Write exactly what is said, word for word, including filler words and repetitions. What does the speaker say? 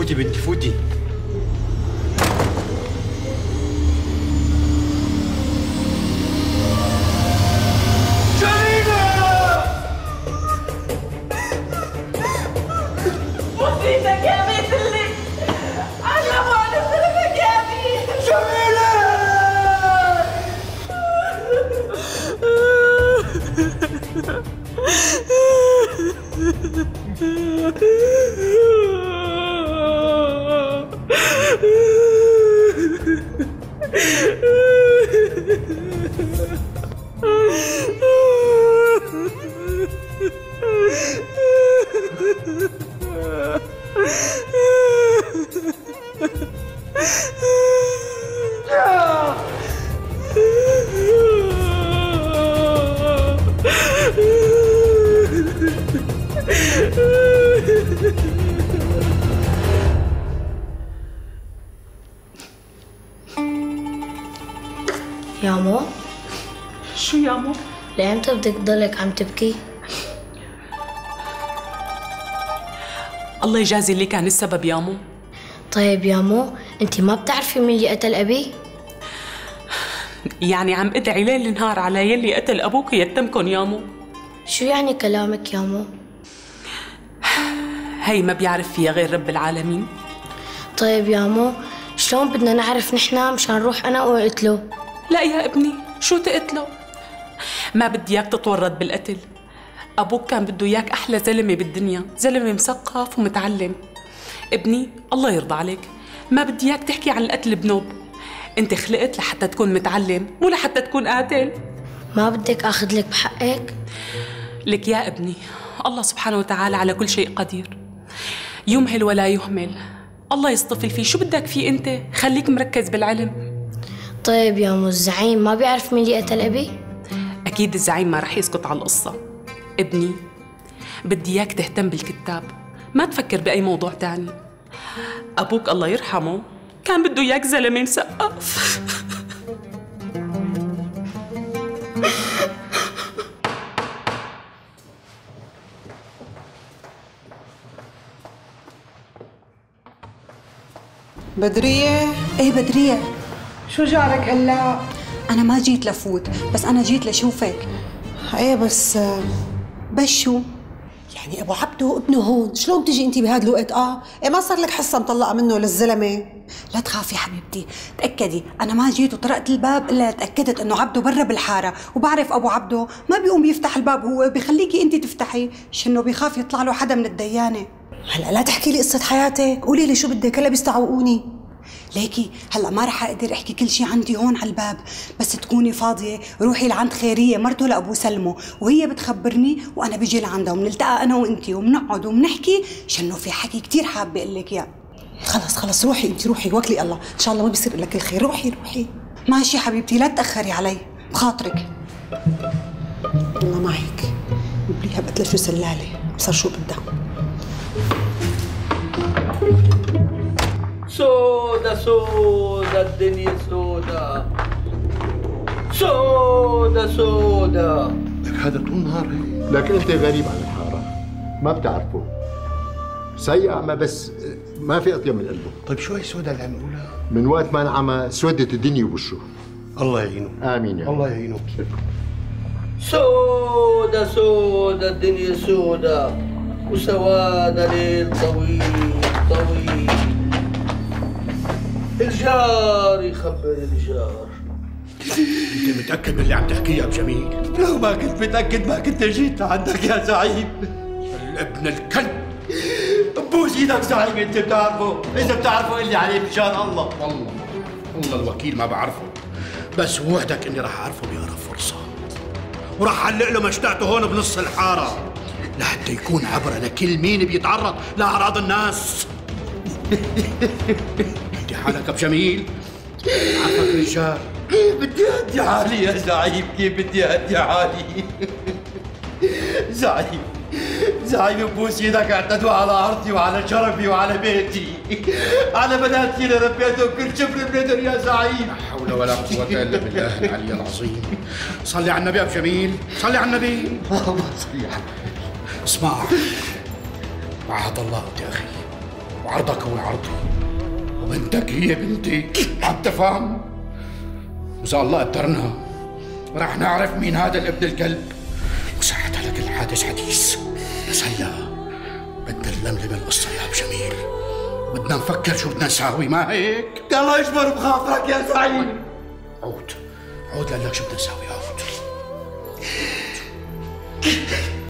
فوتي بنتي فوتي. مصيبتك يا بيت اللي علموا على سلامك يا بيت. جميلة يامو؟ شو يامو؟ لأمتى بدك تضلك عم تبكي؟ الله يجازي اللي كان السبب يامو. طيب يامو، انت ما بتعرفي مين اللي قتل أبي؟ يعني عم ادعي ليل نهار على يلي قتل ابوك يتمكن يامو. شو يعني كلامك يامو؟ هي ما بيعرف فيها غير رب العالمين. طيب يامو، شلون بدنا نعرف نحن مشان نروح أنا وقتله؟ لا يا ابني، شو تقتله؟ ما بدي اياك تتورط بالقتل. ابوك كان بده اياك احلى زلمه بالدنيا، زلمه مثقف ومتعلم. ابني الله يرضى عليك، ما بدي اياك تحكي عن القتل بنوب. انت خلقت لحتى تكون متعلم مو لحتى تكون قاتل. ما بدك اخذ لك بحقك؟ لك يا ابني، الله سبحانه وتعالى على كل شيء قدير، يمهل ولا يهمل. الله يصطفي فيه، شو بدك فيه انت؟ خليك مركز بالعلم. طيب يا مو الزعيم ما بيعرف مين اللي قتل أبي؟ أكيد الزعيم ما رح يسكت على القصة. ابني بدي إياك تهتم بالكتاب، ما تفكر بأي موضوع تاني. أبوك الله يرحمه كان بده إياك زلمة مثقف. بدرية؟ ايه بدرية، شو جارك هلا؟ أنا ما جيت لفوت، بس أنا جيت لشوفك. ايه بس بس شو؟ يعني ابو عبده ابنه هون، شلون بتجي انت بهذا الوقت؟ اه ايه ما صار لك حصه مطلقه منه للزلمه؟ لا تخافي حبيبتي، تأكدي أنا ما جيت وطرقت الباب إلا تأكدت إنه عبده برا بالحارة، وبعرف أبو عبده ما بيقوم يفتح الباب، هو بيخليكي أنت تفتحي، شنو بيخاف يطلع له حدا من الديانة. هلا لا تحكي لي قصه حياتك، قولي لي شو بدك، هلا بيستعوقوني. ليكي هلا ما رح اقدر احكي كل شيء عندي هون على الباب، بس تكوني فاضيه روحي لعند خيريه مرته لابو سلمو، وهي بتخبرني وانا بيجي لعندها وبنلتقى انا وانتي وبنقعد وبنحكي، شنو في حكي كثير حابه اقول لك اياه. خلص خلص روحي انت، روحي وكلي الله، ان شاء الله ما بيصير لك الخير. روحي روحي. ماشي حبيبتي، لا تاخري علي بخاطرك. الله معك. قوليها بقتلها شو سلاله، صار شو بدها. سودا سودا الدنيا سودا سودا سودا. لك هذا طول نهار هيك. لك انت غريب عن الحاره، ما بتعرفه. سيء ما بس ما في اطيب من قلبه. طيب شو هي سودا اللي عم نقولها؟ من وقت ما انعمى سودت الدنيا وبشه. الله يعينه. امين يا الله يعينه. سودا سودا الدنيا سودا وسواد ليل طويل طويل. الجار يخبر الجار. انت متاكد من اللي عم تحكيه يا بجميل؟ لو ما كنت متاكد ما كنت جيت عندك يا زعيم. الابن الكلب. بوس ايدك زعيم، انت بتعرفه، اذا بتعرفه قل لي عليه مشان الله. والله والله الوكيل ما بعرفه، بس وعدك اني راح اعرفه بأقرب فرصه، وراح احلق له مشتعته هون بنص الحاره لحتى يكون عبره لكل مين بيتعرض لاعراض الناس. انت حالك بجميل، عارفك رجال. كيف بدي اهدي حالي يا زعيم، كيف بدي اهدي حالي؟ زعيم زعيم ببوس ايدك، اعتدوا على ارضي وعلى شرفي وعلى بيتي، على بناتي اللي ربيتهم كل شبر بندر يا زعيم. لا حول ولا قوة الا بالله العلي العظيم. صلي على النبي يا ابو جميل، صلي على النبي. اللهم صل على اسمع، وعهد الله يا اخي، وعرضك هو عرضي، وبنتك هي بنتي، عم تفهم؟ وإذا الله قدرنا رح نعرف مين هذا الابن الكلب، وساعتها لك الحادث حديث. بس هلا بدنا نلملم القصة يا أبو جميل، بدنا نفكر شو بدنا نساوي، ما هيك؟ الله يجبر بخاطرك يا سعيد. عود عود لك شو بدنا نساوي، عود.